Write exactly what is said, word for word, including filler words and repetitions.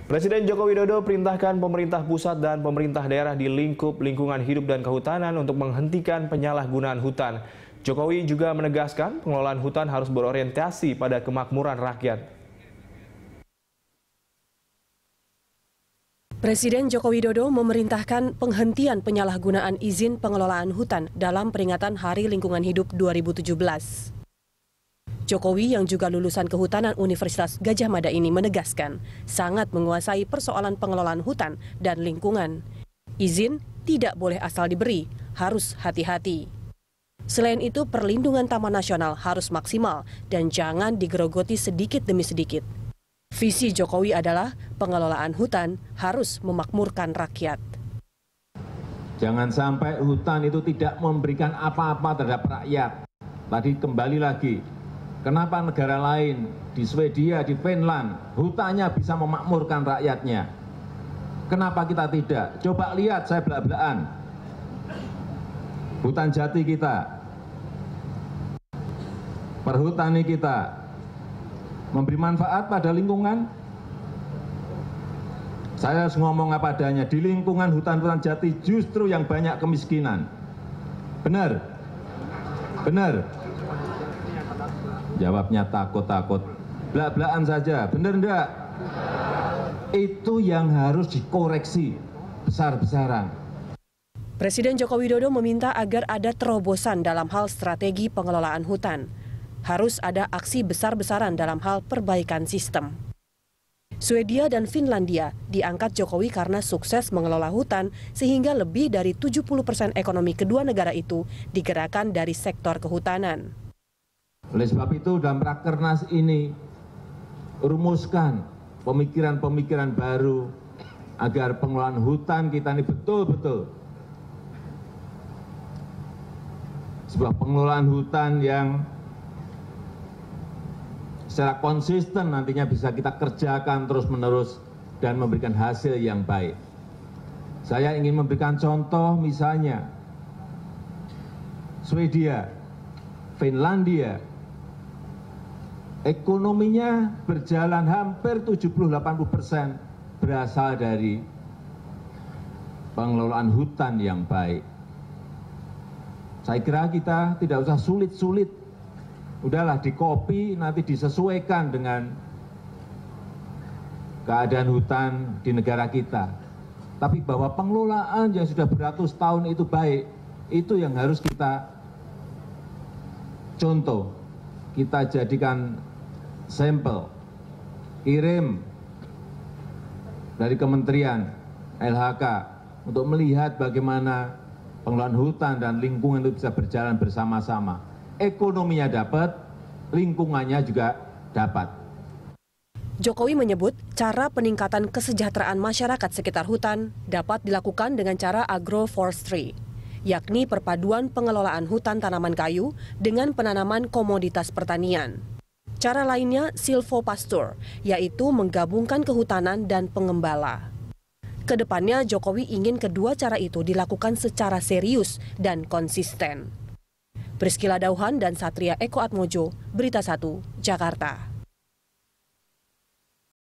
Presiden Joko Widodo perintahkan pemerintah pusat dan pemerintah daerah di lingkup lingkungan hidup dan kehutanan untuk menghentikan penyalahgunaan hutan. Jokowi juga menegaskan pengelolaan hutan harus berorientasi pada kemakmuran rakyat. Presiden Joko Widodo memerintahkan penghentian penyalahgunaan izin pengelolaan hutan dalam peringatan Hari Lingkungan Hidup dua ribu tujuh belas. Jokowi yang juga lulusan Kehutanan Universitas Gadjah Mada ini menegaskan sangat menguasai persoalan pengelolaan hutan dan lingkungan. Izin tidak boleh asal diberi, harus hati-hati. Selain itu, perlindungan taman nasional harus maksimal dan jangan digerogoti sedikit demi sedikit. Visi Jokowi adalah pengelolaan hutan harus memakmurkan rakyat. Jangan sampai hutan itu tidak memberikan apa-apa terhadap rakyat. Tadi kembali lagi. Kenapa negara lain di Swedia, di Finland, hutannya bisa memakmurkan rakyatnya? Kenapa kita tidak? Coba lihat, saya belak-belakan. Hutan jati kita, perhutani kita, memberi manfaat pada lingkungan. Saya harus ngomong apa adanya, di lingkungan hutan-hutan jati justru yang banyak kemiskinan. Benar? Benar? Jawabnya takut-takut, belak-belakan saja, benar enggak? Itu yang harus dikoreksi besar-besaran. Presiden Joko Widodo meminta agar ada terobosan dalam hal strategi pengelolaan hutan. Harus ada aksi besar-besaran dalam hal perbaikan sistem. Swedia dan Finlandia diangkat Jokowi karena sukses mengelola hutan sehingga lebih dari tujuh puluh persen ekonomi kedua negara itu digerakkan dari sektor kehutanan. Oleh sebab itu dalam Rakernas ini rumuskan pemikiran-pemikiran baru agar pengelolaan hutan kita ini betul-betul sebuah pengelolaan hutan yang secara konsisten nantinya bisa kita kerjakan terus-menerus dan memberikan hasil yang baik. Saya ingin memberikan contoh misalnya Swedia, Finlandia, ekonominya berjalan hampir tujuh puluh sampai delapan puluh persen berasal dari pengelolaan hutan yang baik. Saya kira kita tidak usah sulit-sulit. Udahlah dikopi, nanti disesuaikan dengan keadaan hutan di negara kita. Tapi bahwa pengelolaan yang sudah beratus tahun itu baik, itu yang harus kita contoh. Kita jadikan sampel, kirim dari Kementerian L H K untuk melihat bagaimana pengelolaan hutan dan lingkungan itu bisa berjalan bersama-sama. Ekonominya dapat, lingkungannya juga dapat. Jokowi menyebut cara peningkatan kesejahteraan masyarakat sekitar hutan dapat dilakukan dengan cara agroforestry, yakni perpaduan pengelolaan hutan tanaman kayu dengan penanaman komoditas pertanian. Cara lainnya silvopasture, yaitu menggabungkan kehutanan dan pengembala. Kedepannya Jokowi ingin kedua cara itu dilakukan secara serius dan konsisten. Priscila Dauhan dan Satria Eko Atmojo, Berita Satu, Jakarta.